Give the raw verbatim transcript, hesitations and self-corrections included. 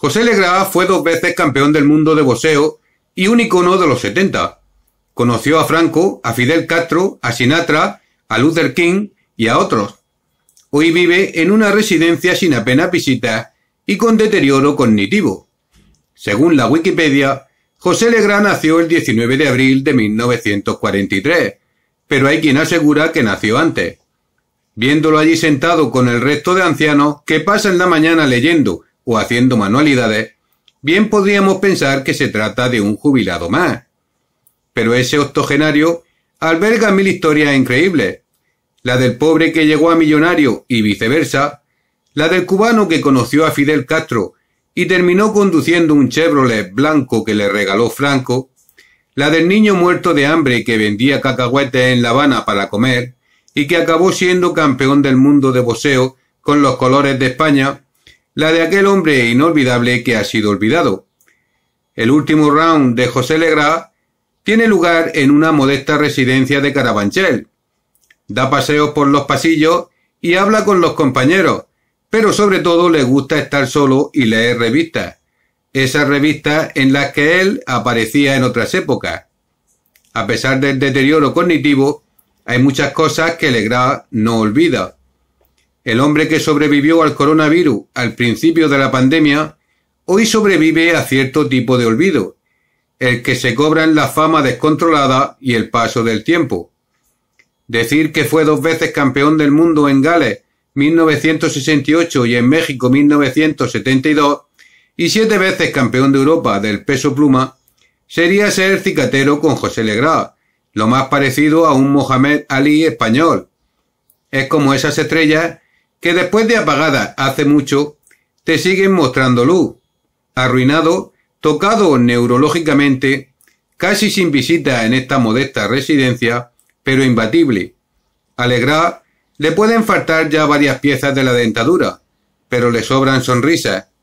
José Legrand fue dos veces campeón del mundo de boxeo y un icono de los setenta. Conoció a Franco, a Fidel Castro, a Sinatra, a Luther King y a otros. Hoy vive en una residencia sin apenas visitas y con deterioro cognitivo. Según la Wikipedia, José Legrand nació el diecinueve de abril de mil novecientos cuarenta y tres, pero hay quien asegura que nació antes. Viéndolo allí sentado con el resto de ancianos que pasan la mañana leyendo o haciendo manualidades, bien podríamos pensar que se trata de un jubilado más. Pero ese octogenario alberga mil historias increíbles. La del pobre que llegó a millonario y viceversa, la del cubano que conoció a Fidel Castro y terminó conduciendo un Chevrolet blanco que le regaló Franco, la del niño muerto de hambre que vendía cacahuetes en La Habana para comer y que acabó siendo campeón del mundo de boxeo con los colores de España, la de aquel hombre inolvidable que ha sido olvidado. El último round de José Legrand tiene lugar en una modesta residencia de Carabanchel. Da paseos por los pasillos y habla con los compañeros, pero sobre todo le gusta estar solo y leer revistas, esas revistas en las que él aparecía en otras épocas. A pesar del deterioro cognitivo, hay muchas cosas que Legrand no olvida. El hombre que sobrevivió al coronavirus al principio de la pandemia, hoy sobrevive a cierto tipo de olvido, el que se cobra en la fama descontrolada y el paso del tiempo. Decir que fue dos veces campeón del mundo en Gales mil novecientos sesenta y ocho y en México mil novecientos setenta y dos y siete veces campeón de Europa del peso pluma sería ser cicatero con José Legrand, lo más parecido a un Mohamed Ali español. Es como esas estrellas que después de apagadas hace mucho te siguen mostrando luz. Arruinado, tocado neurológicamente, casi sin visita en esta modesta residencia, pero imbatible. A Legrand le pueden faltar ya varias piezas de la dentadura, pero le sobran sonrisas,